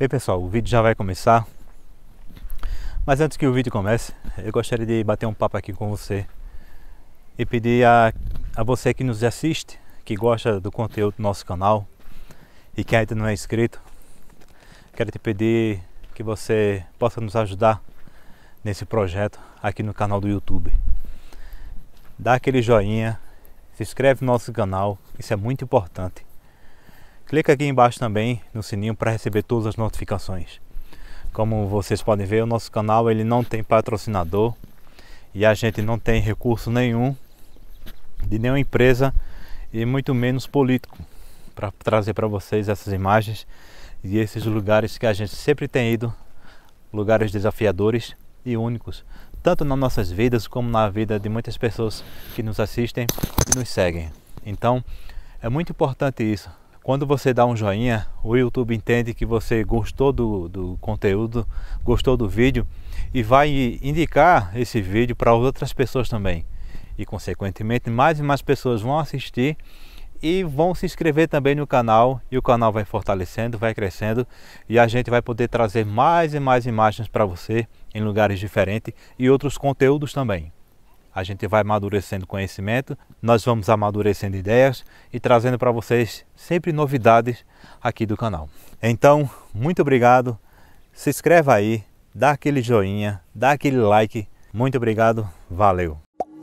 Bem pessoal, o vídeo já vai começar, mas antes que o vídeo comece, eu gostaria de bater um papo aqui com você e pedir a você que nos assiste, que gosta do conteúdo do nosso canal e que ainda não é inscrito, quero te pedir que você possa nos ajudar nesse projeto aqui no canal do YouTube. Dá aquele joinha, se inscreve no nosso canal, isso é muito importante. Clica aqui embaixo também no sininho para receber todas as notificações. Como vocês podem ver, o nosso canal ele não tem patrocinador e a gente não tem recurso nenhum de nenhuma empresa e muito menos político para trazer para vocês essas imagens e esses lugares que a gente sempre tem ido, lugares desafiadores e únicos, tanto nas nossas vidas como na vida de muitas pessoas que nos assistem e nos seguem. Então é muito importante isso. Quando você dá um joinha, o YouTube entende que você gostou do conteúdo, gostou do vídeo e vai indicar esse vídeo para outras pessoas também. E consequentemente mais e mais pessoas vão assistir e vão se inscrever também no canal, e o canal vai fortalecendo, vai crescendo e a gente vai poder trazer mais e mais imagens para você em lugares diferentes e outros conteúdos também. A gente vai amadurecendo conhecimento, nós vamos amadurecendo ideias e trazendo para vocês sempre novidades aqui do canal. Então, muito obrigado, se inscreva aí, dá aquele joinha, dá aquele like, muito obrigado, valeu!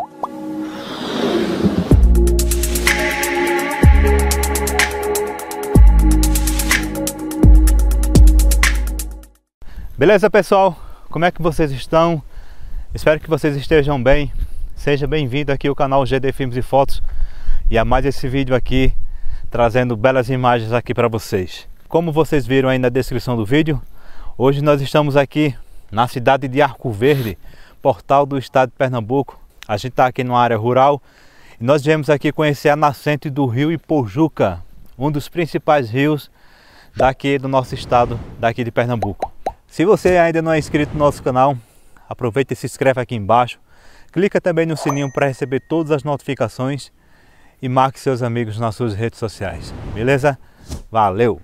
Beleza pessoal, como é que vocês estão? Espero que vocês estejam bem. Seja bem-vindo aqui ao canal GD Filmes e Fotos e a mais esse vídeo aqui, trazendo belas imagens aqui para vocês. Como vocês viram aí na descrição do vídeo, hoje nós estamos aqui na cidade de Arco Verde, portal do estado de Pernambuco. A gente está aqui numa área rural e nós viemos aqui conhecer a nascente do rio Ipojuca, um dos principais rios daqui do nosso estado, daqui de Pernambuco. Se você ainda não é inscrito no nosso canal, aproveita e se inscreve aqui embaixo. Clica também no sininho para receber todas as notificações e marque seus amigos nas suas redes sociais. Beleza? Valeu!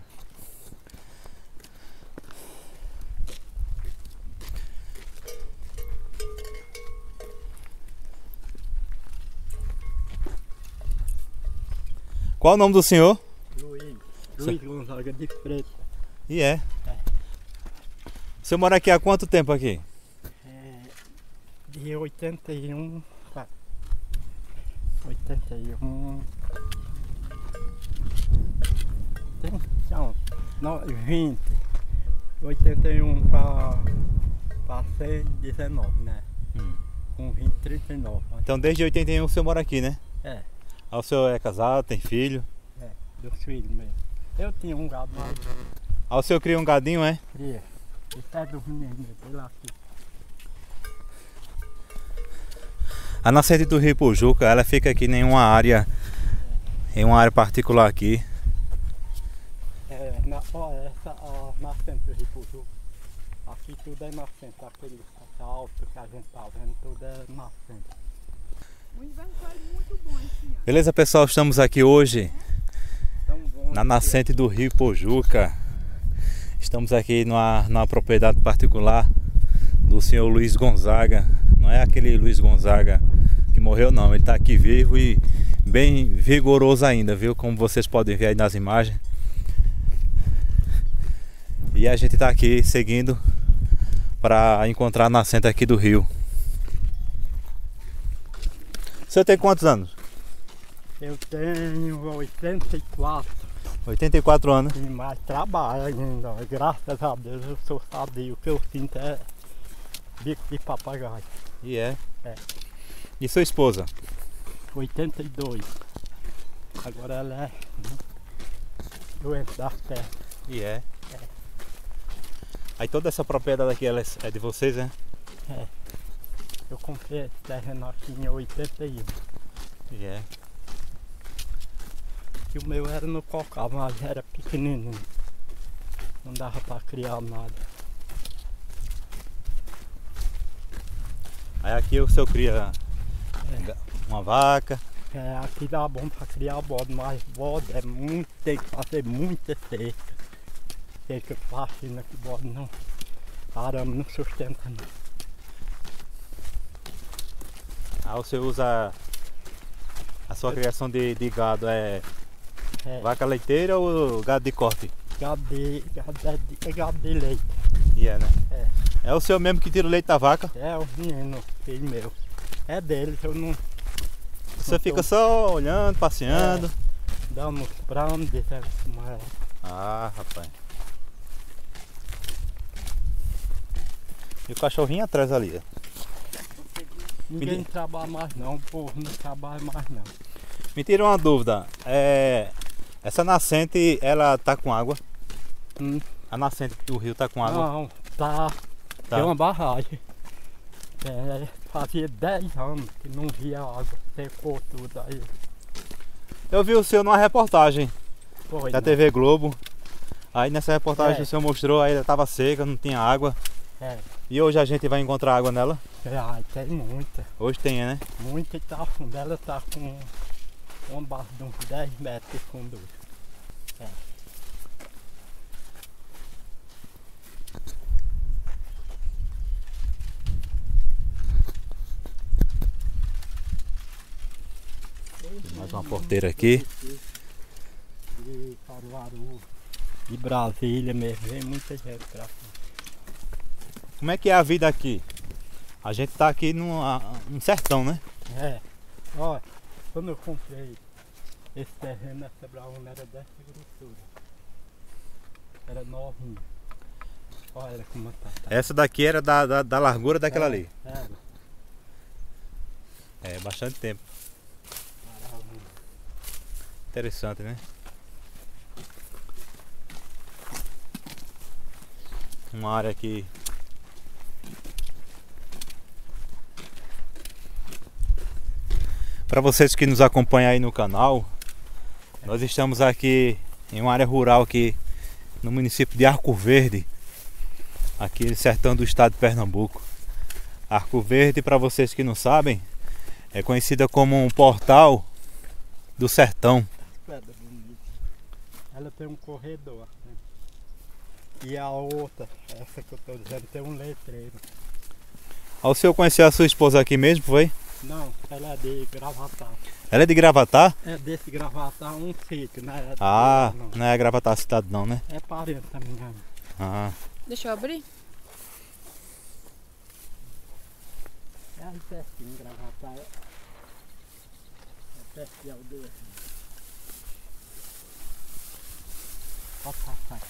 Qual o nome do senhor? Luiz Gonzaga de Freitas. E é? O senhor mora aqui há quanto tempo aqui? De 81, 81, não, 20, 81 para 19, né? Com 20, 39. Então desde 81 o senhor mora aqui, né? É. O senhor é casado, tem filho? É, dos filhos mesmo. Eu tinha um gado lá. O senhor cria um gadinho, é? Cria. Esse é dos meninos, sei lá aqui. A nascente do rio Ipojuca, ela fica aqui em uma área particular aqui. Essa a nascente do rio Ipojuca. Aqui tudo é nascente, aquele alto que a gente tá vendo, tudo é nascente. O inverno faz muito bom esse ano. Beleza pessoal, estamos aqui hoje na nascente do rio Ipojuca. Estamos aqui numa propriedade particular do senhor Luiz Gonzaga. Não é aquele Luiz Gonzaga que morreu não, ele está aqui vivo e bem vigoroso ainda, viu? Como vocês podem ver aí nas imagens. E a gente está aqui seguindo para encontrar a nascente aqui do rio. Você tem quantos anos? Eu tenho 84. 84 anos. E mais trabalho ainda. Graças a Deus eu sou sadio. O que eu sinto é bico de papagaio. E é? É. E sua esposa? 82. Agora ela é doente das pernas. E é? É. Aí toda essa propriedade aqui ela é de vocês, né? É. Eu comprei esse terreno aqui em 81. E é? E o meu era no cocal, mas era pequenininho. Não dava para criar nada. Aí aqui o senhor cria uma vaca. É, aqui dá bom para criar bode, mas bode é muito, tem que fazer muita seca. cerca faxina que bode não. Arame não sustenta não. Ah, você usa a sua criação de gado, é vaca leiteira ou gado de corte? Gado de leite. E é, né? É. É o seu mesmo que tira o leite da vaca? É o menino, filho meu. É dele, eu não. Você fica só olhando, passeando. Damos pra onde deve tomar. Ah, rapaz. E o cachorrinho atrás ali, ó. Ninguém trabalha mais não, o povo não trabalha mais não. Me tira uma dúvida. Essa nascente, ela tá com água? A nascente do rio tá com água? Não, tá. Tem uma barragem. Fazia 10 anos que não via água, secou tudo aí. Eu vi o senhor numa reportagem Foi, da né? TV Globo. Aí nessa reportagem o senhor mostrou, aí ela estava seca, não tinha água. É. E hoje a gente vai encontrar água nela? Tem muita. Hoje tem, né? Muita e tá fundo. Ela tá com uma barra de uns 10 metros de fundo. É. Mais uma porteira aqui. De Caruaru, de Brasília mesmo, vem muita gente pra cá. Como é que é a vida aqui? A gente tá aqui num sertão, né? É, ó, quando eu comprei esse terreno, essa brauna era dessa grossura. Era novinha. Olha como tá. Essa daqui era da largura daquela ali. Era. É, bastante tempo. Maravilha. Interessante, né? Uma área aqui. Para vocês que nos acompanham aí no canal, nós estamos aqui em uma área rural aqui no município de Arco Verde, aqui no sertão do estado de Pernambuco. Arco Verde, para vocês que não sabem, é conhecida como um portal do sertão. Pedra bonita. Ela tem um corredor, né? E a outra, essa que eu tô dizendo, tem um letreiro. O senhor conheceu a sua esposa aqui mesmo, foi? Não, ela é de Gravatar. Ela é de Gravatar? É desse Gravatar um sítio, né? Ah, não. não é Gravatar a cidade não, né? É parente também, né? Ah, Deixa eu abrir? É aí pertinho, Gravatar. É perto de aldeia. Pode passar aqui.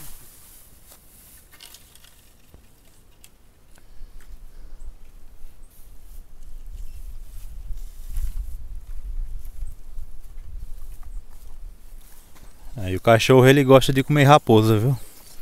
aí o cachorro ele gosta de comer raposa, viu?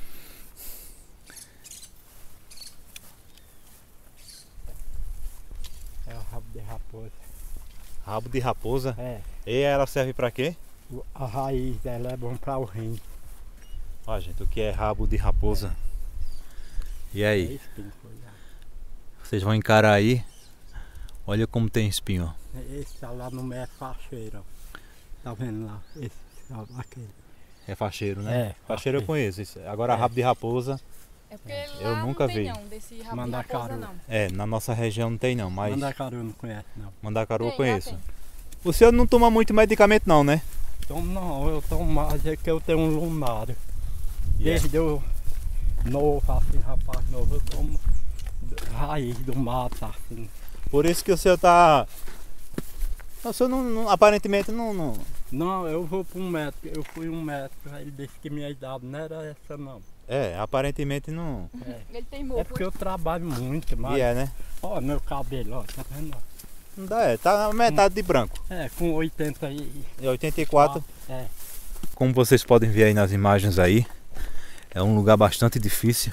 É o rabo de raposa. Rabo de raposa? É. E ela serve pra quê? A raiz dela é bom para o rim. Ó, gente, o que é rabo de raposa? E É aí? espinho, cuidado. Vocês vão encarar aí? Olha como tem espinho, ó. Esse tá lá no meio é facheiro, ó. Tá vendo lá? Esse, ó, aquele. É facheiro, né? É, Facheiro eu conheço. Agora É. rabo de raposa, É porque Eu lá nunca não tem vi. não, desse rabo de Mandacaru. raposa não. na nossa região não tem não, mas Mandacaru não conhece, não. Mandacaru eu Tem, lá conheço. tem. O senhor não toma muito medicamento não, né? Tomo não, eu tomo mais, é que eu tenho um lunário. Desde eu novo, assim, rapaz novo, eu tomo raiz do mato, assim. Por isso que o senhor tá... O senhor aparentemente não... Não, eu vou para um médico, eu fui um médico, aí ele disse que minha idade não era essa não. É, aparentemente não... Ele tem É morro. porque eu trabalho muito, mas... E é, né? Ó, meu cabelo, ó, tá vendo? Não dá, tá na metade de branco. É, com 80 E 84, É, como vocês podem ver aí nas imagens aí, é um lugar bastante difícil.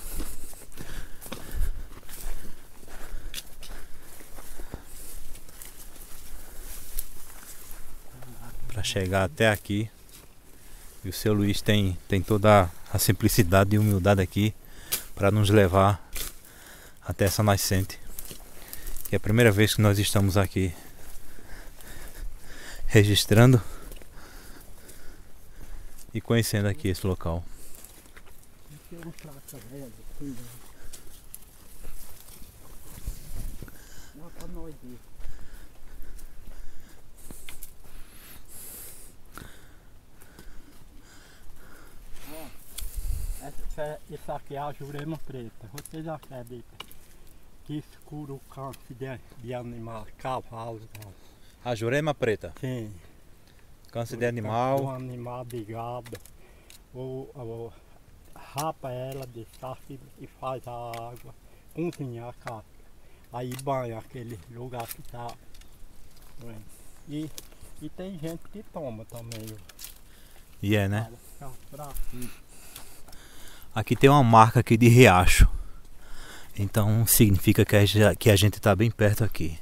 Para chegar até aqui. E o seu Luiz tem toda a simplicidade e humildade aqui para nos levar até essa nascente. Que é a primeira vez que nós estamos aqui registrando e conhecendo aqui esse local. tem um placa velho, assim, né? Dá pra nós ver. Isso aqui é a Jurema preta. Vocês acreditam que escuro o câncer de animal, cavalo? A Jurema preta. Sim. Câncer de animal. Um animal de gado. Ou rapa ela de casca e faz a água, cozinha a casca. Aí banha aquele lugar que tá. E tem gente que toma também. E é, né? Fraquinho. Aqui tem uma marca aqui de riacho. Então significa que a gente tá bem perto aqui.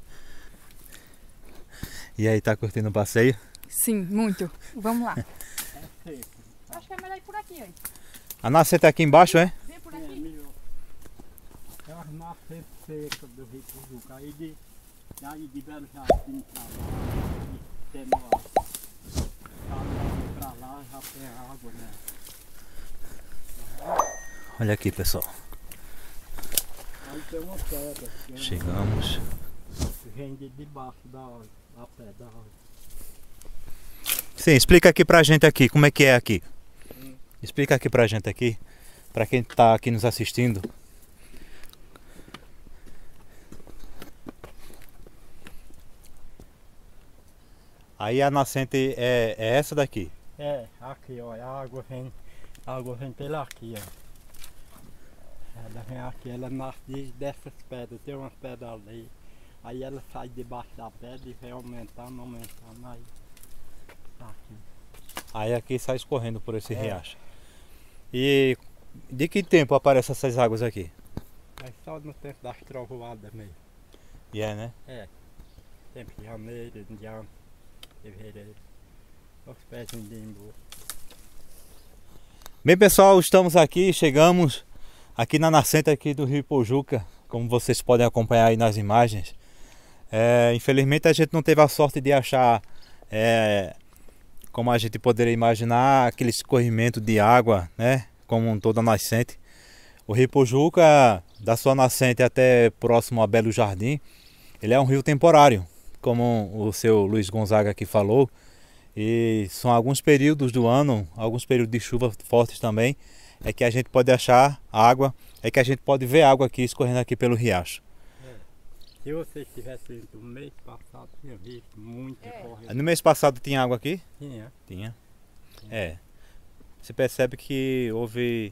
E aí, tá curtindo o passeio? Sim, muito. Vamos lá. É seco. Acho que é melhor ir por aqui, ó. A nascente aqui embaixo, é? Vem por É aqui. melhor. É uma nascente seca do Rio Pujuca. Aí de Belo Jardim pra lá, e tem pra lá já tem água, né? Olha aqui, pessoal. Aí tem uma pedra que Chegamos. vem de debaixo da pedra. Sim, explica aqui pra gente aqui, como é que é aqui. Explica aqui pra gente aqui, pra quem tá aqui nos assistindo. Aí a nascente é essa daqui. É, aqui ó, a água vem pela aqui, ó. Ela vem aqui, ela nasce dessas pedras, tem umas pedras ali. Aí ela sai debaixo da pedra e vem aumentando, aí tá aqui. Aí aqui sai escorrendo por esse É. riacho. E de que tempo aparecem essas águas aqui? É só no tempo das trovoadas mesmo. E é, né? É, tempo de janeiro, indiano, fevereiro, os pezinhos de embu. Bem, pessoal, estamos aqui, chegamos aqui na nascente aqui do Rio Pujuca, como vocês podem acompanhar aí nas imagens. Infelizmente a gente não teve a sorte de achar, como a gente poderia imaginar, aquele escorrimento de água, né, como toda nascente. O Rio Pujuca, da sua nascente até próximo a Belo Jardim, ele é um rio temporário, como o seu Luiz Gonzaga aqui falou. E são alguns períodos do ano, alguns períodos de chuva fortes também, é que a gente pode achar água, é que a gente pode ver água aqui escorrendo aqui pelo riacho. Se vocês tivessem ido no mês passado, tinha visto muita corrente. No mês passado tinha água aqui? Tinha. Tinha. É. Você percebe que houve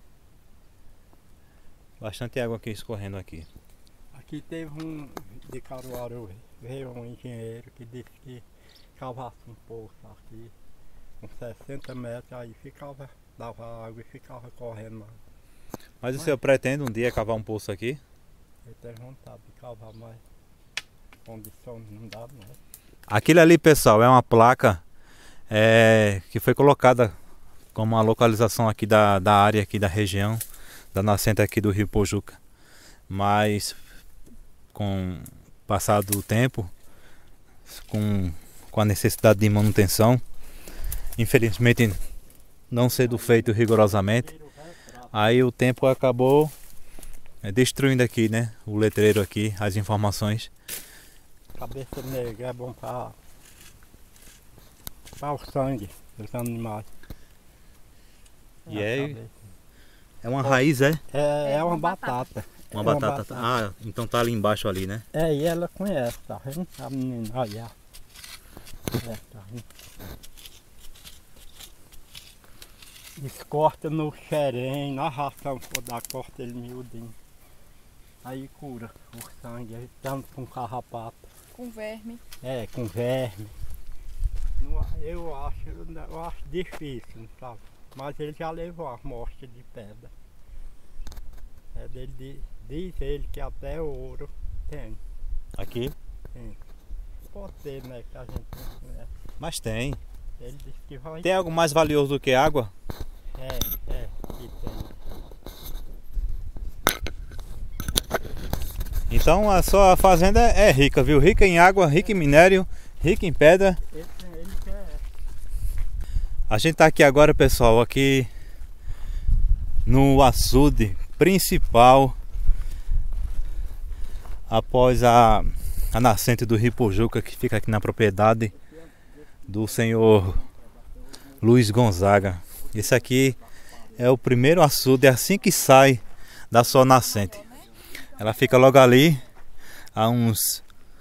bastante água aqui escorrendo aqui. Aqui teve um de Caruaru, veio um engenheiro que disse que cavasse um poço aqui, com 60 metros, aí dava água e ficava correndo lá. Mas o senhor pretende um dia cavar um poço aqui? Eu tenho vontade de cavar, mas condição não dá, não. Aquilo ali, pessoal, é uma placa que foi colocada como uma localização aqui da área aqui da região, da nascente aqui do Rio Pujuca. Mas com o passar do tempo, com a necessidade de manutenção, infelizmente não sendo feito rigorosamente, aí o tempo acabou destruindo aqui, né, o letreiro aqui, as informações. Cabeça negra é bom para o sangue dos animais. E é uma raiz, é? É uma batata. Uma batata. Ah, então tá ali embaixo ali, né? É, e ela conhece, tá vendo? A menina, olha. Tá vendo? Eles cortam no xerém, na ração, for dar, corta ele miudinho. Aí cura o sangue, aí tanto com carrapato. Com verme. É, com verme. Eu acho difícil, sabe? Mas ele já levou a amostra de pedra. Diz ele que até ouro tem. Aqui? Tem. Pode ter, né? Que a gente não conhece. Mas tem. Ele disse que vai. Tem algo mais valioso do que água? Que tem. Então a sua fazenda é rica, viu? Rica em água, rica em minério, rica em pedra. Ele quer. A gente tá aqui agora, pessoal, aqui no açude principal após a nascente do Rio Pojuca, que fica aqui na propriedade do senhor Luiz Gonzaga. Esse aqui é o primeiro açude assim que sai da sua nascente. Ela fica logo ali, a uns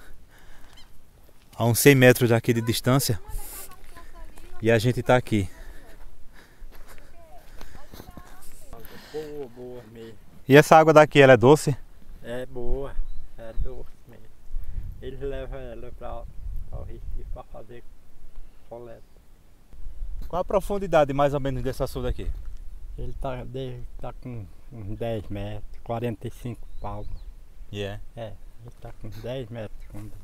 100 metros daqui de distância, e a gente está aqui. Boa mesmo. E essa água daqui, ela é doce? É boa, é doce mesmo. Eles levam ela para o Recife para fazer coleta. Qual a profundidade mais ou menos desse açude aqui? Ele tá com uns 10 metros, 45 palmos. Yeah. É, ele tá com 10 metros de fundo.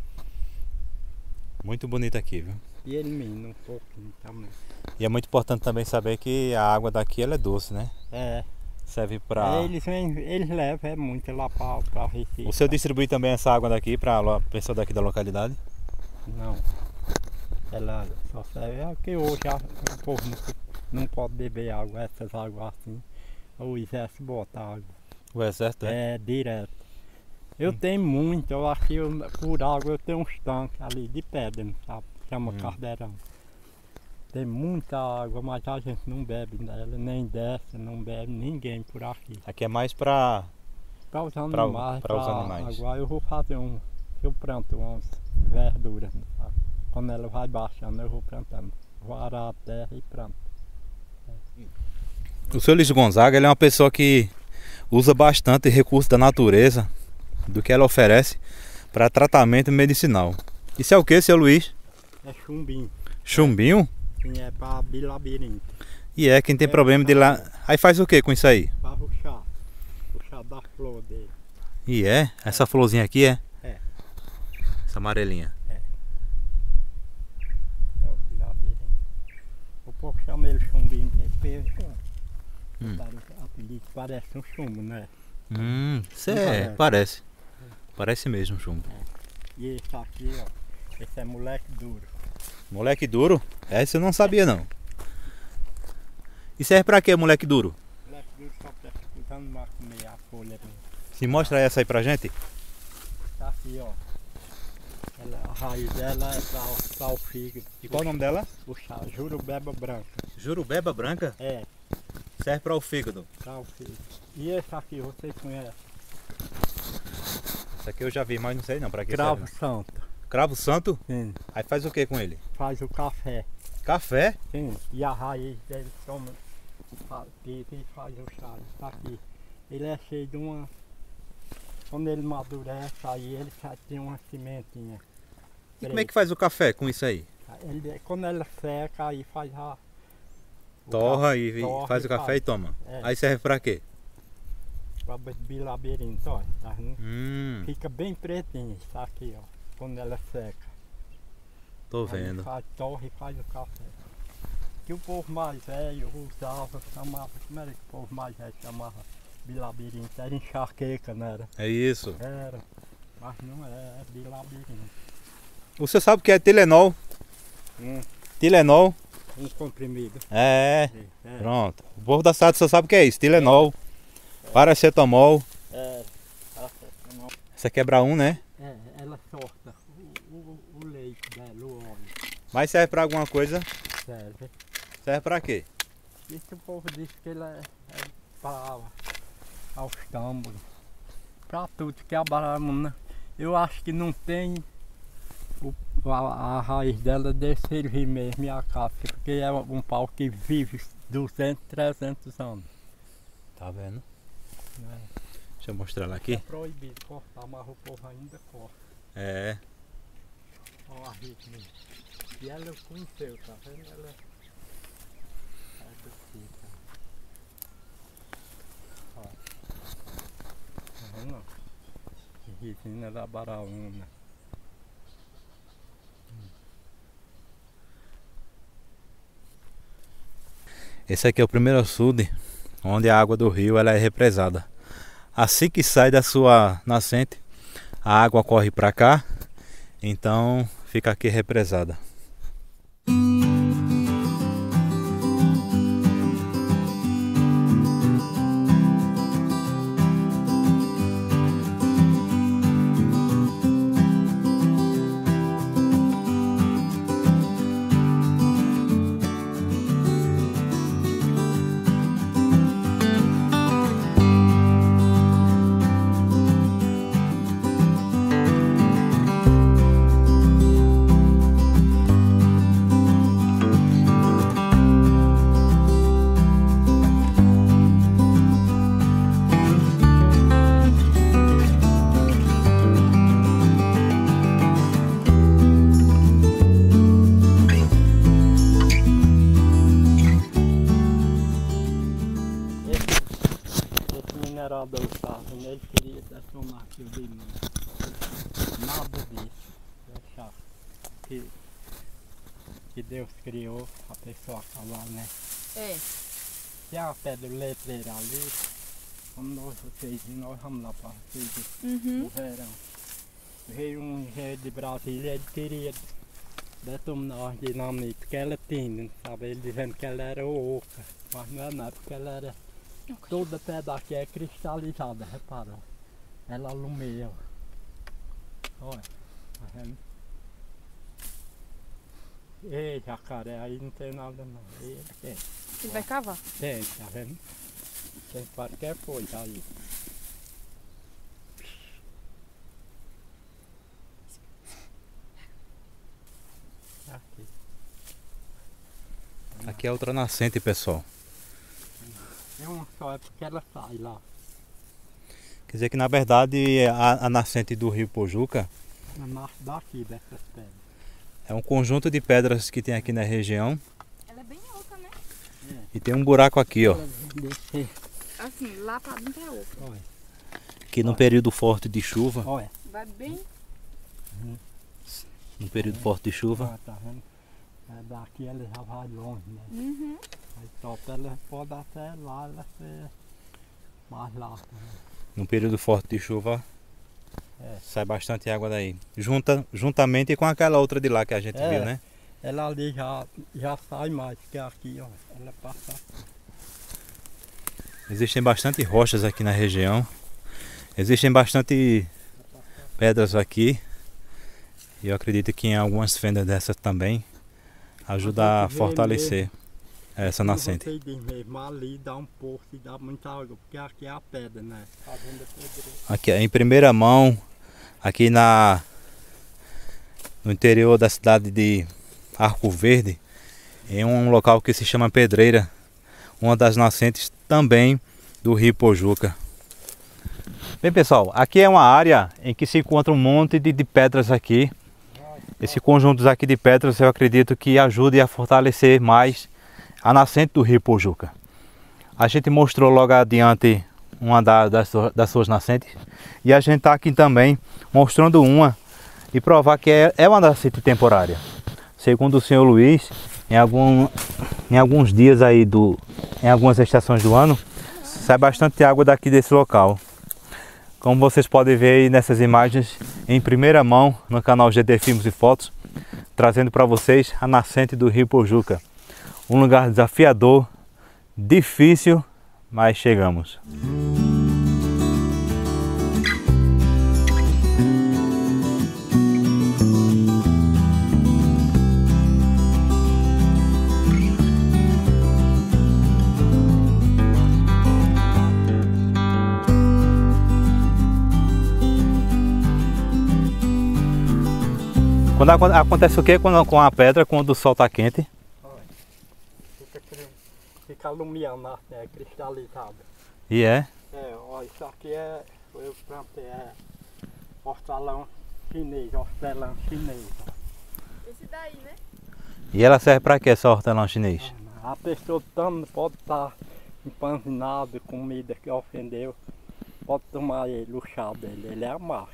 Muito bonito aqui, viu? E ele mina um pouquinho também. E é muito importante também saber que a água daqui ela é doce, né? É, Serve para... eles levam muito lá para Recife. O senhor distribui também essa água daqui para a pessoa daqui da localidade? Não. Ela só serve porque hoje o povo não pode beber água, essas águas assim. O exército bota água. O exército, é? É, direto. Eu tenho muito, eu acho que por água eu tenho uns tanques ali de pedra, sabe? Chama Caldeirão. Tem muita água, mas a gente não bebe dela, nem desce, não bebe ninguém por aqui. Aqui é mais para... Para os animais, para os animais. Agora eu vou fazer eu planto umas verduras, sabe? Quando ela vai baixando eu vou plantando. Vou arar a terra e planto. O senhor Luiz Gonzaga, ele é uma pessoa que usa bastante recursos da natureza, do que ela oferece, para tratamento medicinal. Isso é o que, seu Luiz? É chumbinho. Chumbinho? Sim, é para bilabirinto. E é, quem tem problema de lá... Aí faz o que com isso aí? Para o chá da flor dele. E é? Essa florzinha aqui é? É. Essa amarelinha. É o bilabirinto. O povo chama ele chumbinho, porque apelido parece um chumbo, né? Isso é, parece. Parece mesmo um chumbo. E esse aqui, ó, esse é moleque duro. Moleque duro? Essa eu não sabia não. E serve pra quê, moleque duro? Moleque duro só pra escutando mais comer a folha mesmo. Se mostra essa aí pra gente. Tá aqui, ó. A raiz dela é pra o fígado. E qual o nome dela? O chá, jurubeba branca. Jurubeba branca? É, Serve para o fígado. pra o fígado. E esse aqui, vocês conhecem? Esse aqui eu já vi, mas não sei não para que Cravo serve. santo. Cravo santo? Sim. Aí faz o que com ele? Faz o café. Café? Sim. E a raiz dele toma e faz o chá. Tá aqui. Ele é cheio de uma... Quando ele amadurece, aí ele já tem uma sementinha. E como é que faz o café com isso aí? Quando ela seca, aí faz a... Torra e torra faz e o café e toma. É. Aí serve para quê? Pra bilabirinto, ó. Tá vendo? Fica bem pretinho, isso aqui, ó. Quando ela seca. Tô Aí vendo. faz torra e faz o café. Que o povo mais velho usava, chamava, como era que o povo mais velho chamava? Bilabirinto, era enxaqueca, não era? É isso. Era, mas não é bilabirinto. Você sabe o que é Tilenol? Tilenol? Um comprimido. É. É. Pronto. O povo da cidade só sabe o que é isso. Tilenol. Paracetamol. É, Essa quebra um, né? ela solta o leite dela, o óleo. Mas serve para alguma coisa? Serve. Serve para quê? Isso o povo diz que ele é para aos tâmbulos. Para tudo que é barama. Eu acho que não tem a raiz dela deve servir mesmo e a casca, porque é um pau que vive 200, 300 anos. Tá vendo? Né? Deixa eu mostrar ela É aqui. proibido cortar, mas o povo ainda corta. É. Olha a ritmo. E ela conheceu, tá vendo? Ela é daqui, tá? Ó. Tá vendo? Resina da Baraúna. Esse aqui é o primeiro açude onde a água do rio ela é represada. Assim que sai da sua nascente, a água corre para cá, então fica aqui represada. minerador estava, ele queria detonar aquilo de mim. Nada disso. Deixar que Deus criou a pessoa acabar, né? É. Tem a pedra letreira ali, como vocês viram, nós vamos lá para o verão. Veio um engenheiro de Brasília, ele queria detonar dinamite, porque ela tinha, sabe? Ele dizendo que ela era oca, mas não é porque ela era toda pedra aqui é cristalizada, reparou? Ela alumeia. Olha, tá vendo? Ei, jacaré, aí não tem nada não. Ele vai cavar? Tem, tá vendo? Tem qualquer coisa aí. Aqui. Aqui é outra nascente, pessoal. É uma só, é porque ela sai lá. Quer dizer que na verdade a nascente do rio Pojuca Nasce daqui dessas pedras. é um conjunto de pedras que tem aqui na região. Ela é bem alta, né? E tem um buraco aqui, ó. Assim, lá pra dentro é oca. Olha, Que no período forte de chuva, olha. Vai bem. no período forte de chuva, Ah, tá vendo? É, daqui ela já vai longe, né? Uhum. Aí só ela pode até lá, ela ser mais lá. Tá vendo? no período forte de chuva, É. sai bastante água daí. Juntamente com aquela outra de lá que a gente É. viu, né? Ela ali já sai mais, que aqui, ó. Ela passa. Existem bastante rochas aqui na região. Existem bastante pedras aqui. E eu acredito que em algumas fendas dessas também ajuda a fortalecer essa nascente. Você diz mesmo, ali dá um poço e dá muita água, porque aqui é a pedra, né? Tá vendo a pedra? Aqui em primeira mão, aqui no interior da cidade de Arco Verde, em um local que se chama Pedreira, uma das nascentes também do rio Pojuca. Bem, pessoal, aqui é uma área em que se encontra um monte de pedras aqui. Esse conjunto aqui de pedras eu acredito que ajude a fortalecer mais a nascente do rio Pojuca. A gente mostrou logo adiante uma das suas nascentes e a gente está aqui também mostrando uma e provar que é uma nascente temporária. Segundo o senhor Luiz, em alguns dias aí em algumas estações do ano, sai bastante água daqui desse local. Como vocês podem ver aí nessas imagens em primeira mão no canal GD Filmes e Fotos, trazendo para vocês a nascente do rio Pojuca. Um lugar desafiador, difícil, mas chegamos. Quando acontece o que com a pedra quando o sol está quente? Fica alumiando, né? Cristalizado. E é? É, ó, isso aqui eu plantei, hortelã chinês, hortelã chinês. Esse daí, né? E ela serve para que essa hortelã chinês? A pessoa também pode estar empanzinado, comida que ofendeu, pode tomar ele, o chá dele, ele é a marca.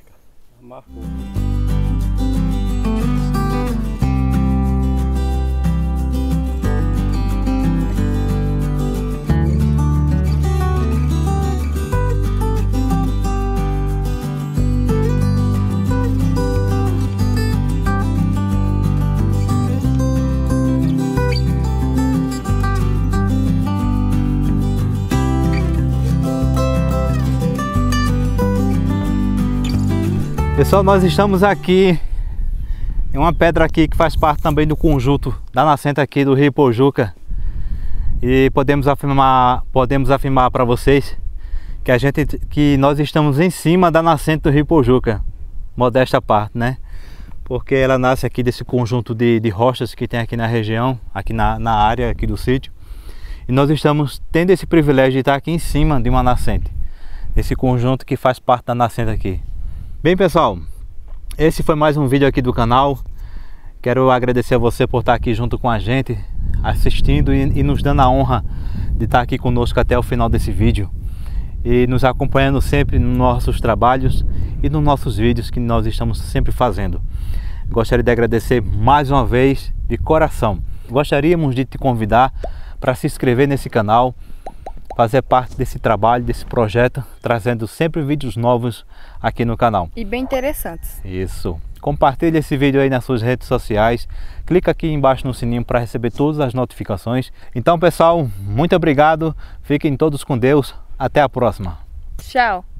Pessoal, nós estamos aqui em uma pedra aqui que faz parte também do conjunto da nascente aqui do rio Pojuca. E podemos afirmar para vocês que nós estamos em cima da nascente do rio Pojuca. Modesta parte, né? Porque ela nasce aqui desse conjunto de rochas que tem aqui na região, aqui na área aqui do sítio. E nós estamos tendo esse privilégio de estar aqui em cima de uma nascente. Esse conjunto que faz parte da nascente aqui. Bem, pessoal, esse foi mais um vídeo aqui do canal. Quero agradecer a você por estar aqui junto com a gente, assistindo e nos dando a honra de estar aqui conosco até o final desse vídeo. e nos acompanhando sempre nos nossos trabalhos e nos nossos vídeos que nós estamos sempre fazendo. Gostaria de agradecer mais uma vez de coração. Gostaríamos de te convidar para se inscrever nesse canal, fazer parte desse trabalho, desse projeto, trazendo sempre vídeos novos aqui no canal. E bem interessantes. Isso. Compartilhe esse vídeo aí nas suas redes sociais. Clica aqui embaixo no sininho para receber todas as notificações. Então, pessoal, muito obrigado. Fiquem todos com Deus. Até a próxima. Tchau.